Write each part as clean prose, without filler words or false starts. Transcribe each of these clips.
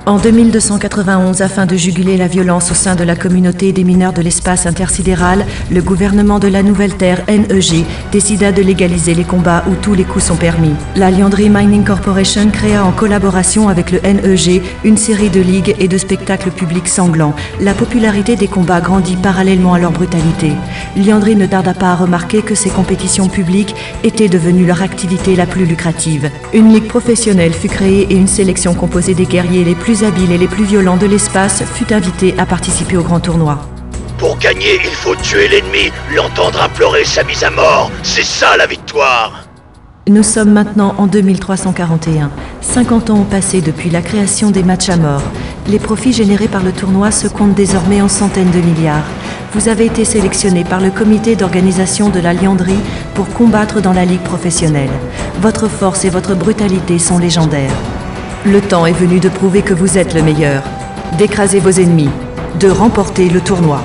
En 2291, afin de juguler la violence au sein de la communauté des mineurs de l'espace intersidéral, le gouvernement de la Nouvelle Terre, NEG, décida de légaliser les combats où tous les coups sont permis. La Liandry Mining Corporation créa en collaboration avec le NEG une série de ligues et de spectacles publics sanglants. La popularité des combats grandit parallèlement à leur brutalité. Liandry ne tarda pas à remarquer que ces compétitions publiques étaient devenues leur activité la plus lucrative. Une ligue professionnelle fut créée et une sélection composée des guerriers les plus habiles et les plus violents de l'espace fut invité à participer au grand tournoi. Pour gagner, il faut tuer l'ennemi, l'entendre implorer sa mise à mort. C'est ça la victoire. Nous sommes maintenant en 2341. 50 ans ont passé depuis la création des matchs à mort. Les profits générés par le tournoi se comptent désormais en centaines de milliards. Vous avez été sélectionné par le comité d'organisation de la Liandry pour combattre dans la ligue professionnelle. Votre force et votre brutalité sont légendaires. Le temps est venu de prouver que vous êtes le meilleur, d'écraser vos ennemis, de remporter le tournoi.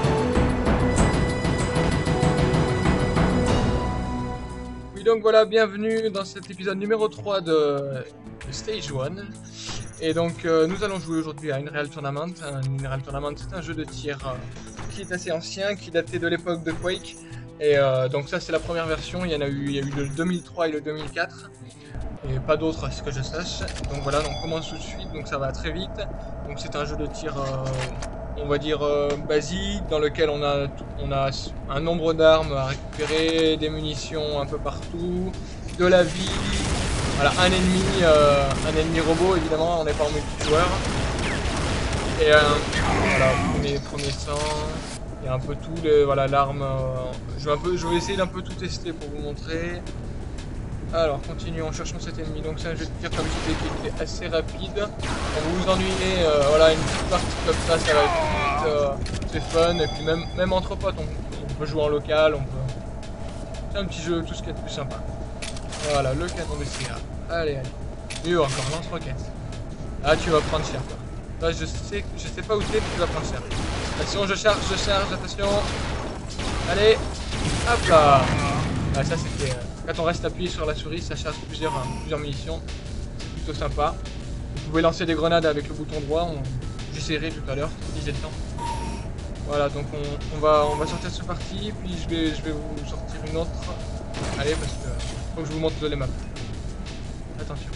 Oui, donc voilà, bienvenue dans cet épisode numéro 3 de Stage 1. Et donc nous allons jouer aujourd'hui à Unreal Tournament. Unreal Tournament, c'est un jeu de tir qui est assez ancien, qui datait de l'époque de Quake. Et donc ça c'est la première version, il y a eu le 2003 et le 2004. Et pas d'autres à ce que je sache. Donc voilà, on commence tout de suite, donc ça va très vite. Donc c'est un jeu de tir, on va dire basique, dans lequel on a un nombre d'armes à récupérer, des munitions un peu partout, de la vie. Voilà, un ennemi robot évidemment, on n'est pas en multijoueur. Et voilà, premier sang, il y a un peu tout, voilà l'arme. Je vais essayer d'un peu tout tester pour vous montrer. Alors continuons, cherchons cet ennemi. Donc c'est un jeu de tir comme je disais qui était assez rapide. Quand vous vous ennuyez, voilà une petite partie comme ça va être vite, c'est fun. Et puis même entre potes, on peut jouer en local, c'est un petit jeu, tout ce qui est de plus sympa. Voilà, le canon de CA. Allez. Mieux encore, lance-roquette. Ah tu vas prendre cher toi. Là je sais pas où c'est, mais tu vas prendre cher. Attention, je charge, attention. Allez, hop là. Ah, ça c'était... quand on reste appuyé sur la souris, ça charge plusieurs munitions. C'est plutôt sympa. Vous pouvez lancer des grenades avec le bouton droit. J'essaierai tout à l'heure, si j'ai le temps. Voilà, donc on va sortir de ce parti, puis je vais vous sortir une autre. Allez, parce que faut que je vous montre les maps. Attention.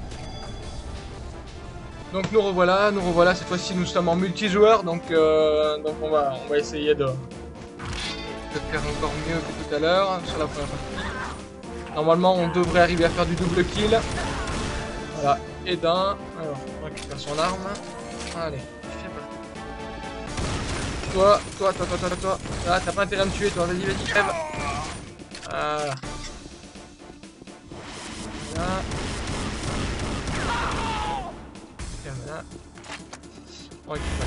Donc nous revoilà, cette fois-ci nous sommes en multijoueur, donc on va essayer de faire encore mieux que tout à l'heure sur la première partie. Normalement on devrait arriver à faire du double kill. Voilà, et d'un. Alors, on récupère son arme. Allez, toi. Ah, t'as pas intérêt à me tuer toi, vas-y, crève. Voilà. Là. On récupère.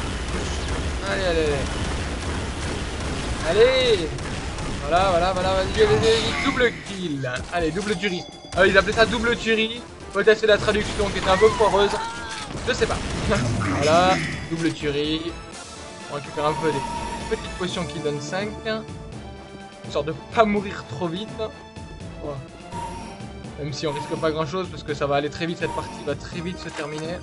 Allez. Voilà, vas-y, double kill. Allez, double tuerie. Ah, ils appelaient ça double tuerie. Peut-être c'est la traduction qui était un peu foireuse. Je sais pas. Voilà, double tuerie. On récupère un peu des petites potions qui donnent 5. Histoire de pas mourir trop vite. Ouais. Même si on risque pas grand chose parce que ça va aller très vite, cette partie va très vite se terminer.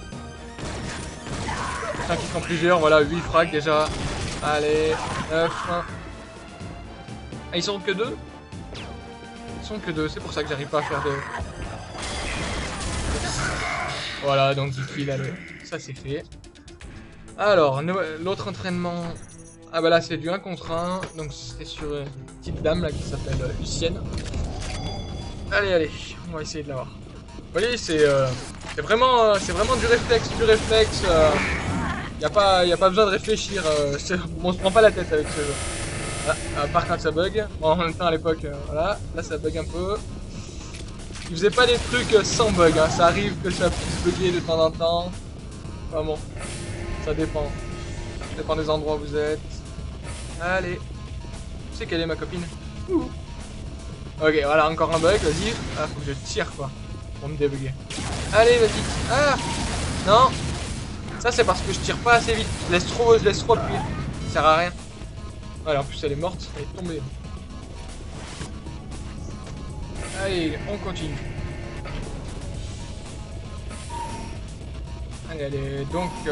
5 qui sont plusieurs, voilà, 8 frags déjà. Allez, 9. Ah, ils sont que 2? Ils sont que 2, c'est pour ça que j'arrive pas à faire de... Voilà, donc 10 kills, allez, ça c'est fait. Alors, l'autre entraînement... Ah bah là c'est du 1 contre 1, donc c'était sur une petite dame là qui s'appelle Lucienne. Allez, on va essayer de l'avoir. Vous voyez, c'est vraiment du réflexe, y a pas besoin de réfléchir, on se prend pas la tête avec ce jeu. À part quand ça bug. Bon, en même temps à l'époque, voilà, là ça bug un peu. Il faisait pas des trucs sans bug, hein. Ça arrive que ça puisse bugger de temps en temps. Enfin bon, ça dépend. Ça dépend des endroits où vous êtes. Allez. Tu sais quelle est ma copine? Ouh. Ok, voilà, encore un bug, vas-y. Ah, faut que je tire quoi, pour me débugger. Allez, vas-y. Ah non. Ça c'est parce que je tire pas assez vite. Je laisse trop appuyer. Ça sert à rien. Voilà, en plus elle est morte, elle est tombée. Allez, on continue. Allez,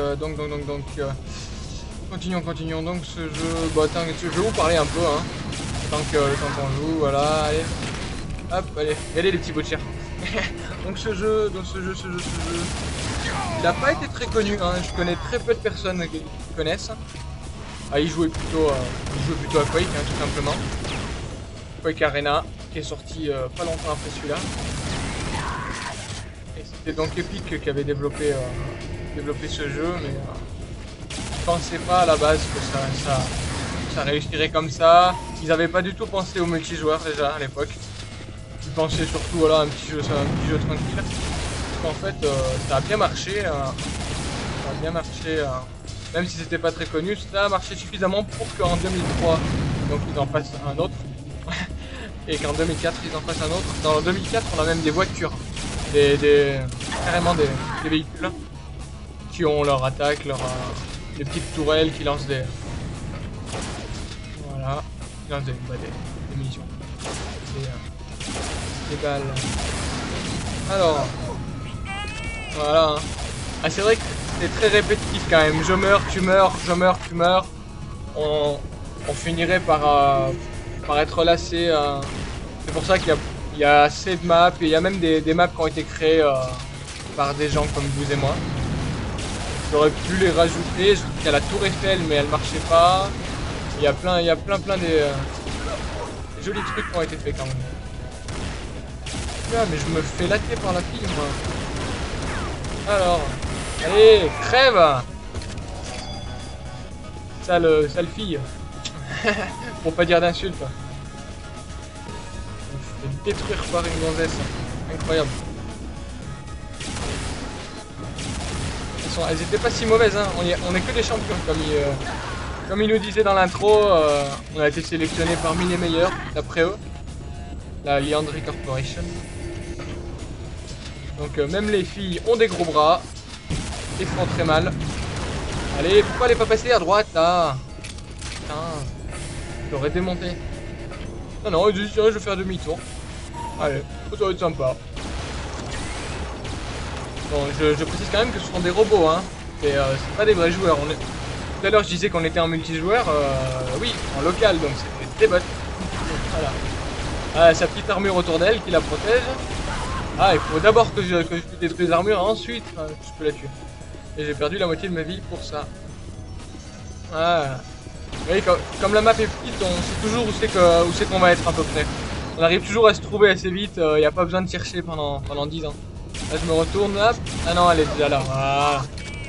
continuons donc ce jeu. Bon, attends, je vais vous parler un peu, hein. Tant qu'on joue, voilà, allez. Hop, allez, regardez les petits bouts de chair. Donc ce jeu, il n'a pas été très connu, hein. Je connais très peu de personnes qui connaissent. Ah, il jouait plutôt à Quake, hein, tout simplement. Quake Arena, qui est sorti pas longtemps après celui-là. Et c'était donc Epic qui avait développé ce jeu, mais je pensais pas à la base que ça réussirait comme ça. Ils n'avaient pas du tout pensé au multijoueur déjà à l'époque. Ils pensaient surtout voilà, un petit jeu tranquille. En fait, ça a bien marché. Même si c'était pas très connu, ça a marché suffisamment pour qu'en 2003, donc ils en fassent un autre. Et qu'en 2004, ils en fassent un autre. Dans 2004, on a même des voitures. Carrément des véhicules qui ont leur attaque, des petites tourelles qui lancent des... Voilà. Qui lancent des munitions. Des balles. Alors... Voilà. Hein. Ah, c'est vrai que c'est très répétitif quand même. Je meurs, tu meurs, je meurs, tu meurs. On finirait par être lassé. C'est pour ça qu'il y a assez de maps. Et il y a même des maps qui ont été créées par des gens comme vous et moi. J'aurais pu les rajouter. Il y a la tour Eiffel, mais elle marchait pas. Il y a plein des jolis trucs qui ont été faits quand même. Ah, mais je me fais latter par la fille, moi. Alors, allez, crève! Sale fille. Pour pas dire d'insulte. On se fait détruire par une gonzesse. Incroyable. Elles étaient pas si mauvaises, hein. On est que des champions, comme ils nous disaient dans l'intro. On a été sélectionnés parmi les meilleurs, d'après eux. La Liandry Corporation. Donc même les filles ont des gros bras et font très mal. Allez, pourquoi elle est pas passée à droite là? Putain, j'aurais démonté. Non, je dis tiens, je vais faire demi-tour. Allez, ça va être sympa. Bon, je précise quand même que ce sont des robots, hein. Et c'est pas des vrais joueurs. Tout à l'heure je disais qu'on était en multijoueur. Oui, en local, donc c'est des bots. Voilà. Ah, sa petite armure autour d'elle qui la protège. Ah, il faut d'abord que je détruise l'armure, ensuite je peux la tuer. Et j'ai perdu la moitié de ma vie pour ça. Ah. Oui, comme la map est petite, on sait toujours où c'est qu'on va être à peu près. On arrive toujours à se trouver assez vite, il n'y a pas besoin de chercher pendant 10 ans. Là je me retourne, hop. Ah non, elle est déjà là. Voilà.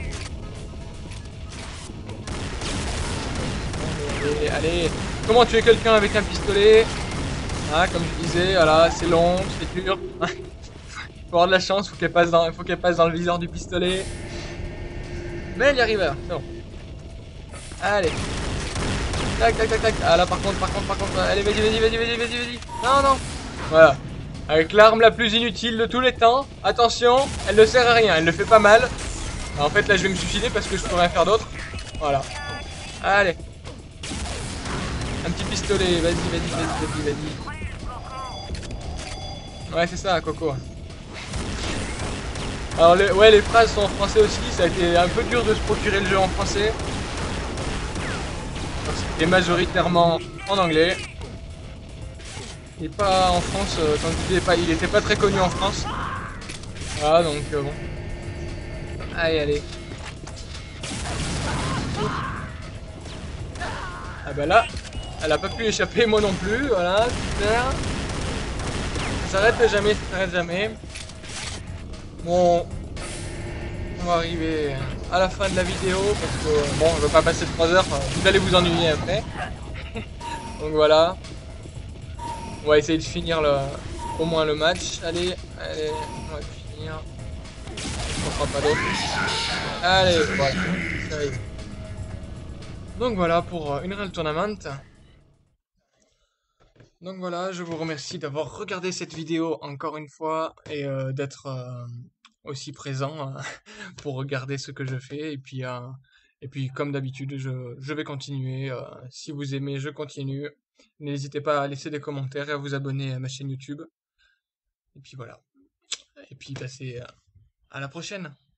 Allez. Comment tuer quelqu'un avec un pistolet? Ah, comme je disais, voilà, c'est long, c'est dur. Faut avoir de la chance, faut qu'elle passe dans le viseur du pistolet. Mais elle y arrive, c'est bon. Allez. Tac. Ah là par contre, allez, vas-y. Non. Voilà. Avec l'arme la plus inutile de tous les temps. Attention, elle ne sert à rien, elle ne fait pas mal. Alors, en fait là je vais me suicider parce que je peux rien faire d'autre. Voilà. Allez. Un petit pistolet, vas-y. Ouais c'est ça, Coco. Alors les phrases sont en français aussi, ça a été un peu dur de se procurer le jeu en français. Et majoritairement en anglais. Et pas en France, quand il était pas très connu en France. Voilà donc bon. Allez. Ah bah là, elle a pas pu échapper, moi non plus, voilà, super. Ça s'arrête jamais. Bon, on va arriver à la fin de la vidéo parce que bon, je veux pas passer 3 heures, vous allez vous ennuyer après. Donc voilà. On va essayer de finir au moins le match. Allez, on va finir. On fera pas d'autre. Allez, voilà, ça va. Donc voilà pour Unreal Tournament. Donc voilà, je vous remercie d'avoir regardé cette vidéo encore une fois et d'être aussi présent pour regarder ce que je fais. Et puis comme d'habitude, je vais continuer. Si vous aimez, je continue. N'hésitez pas à laisser des commentaires et à vous abonner à ma chaîne YouTube. Et puis voilà. Et puis passez à la prochaine.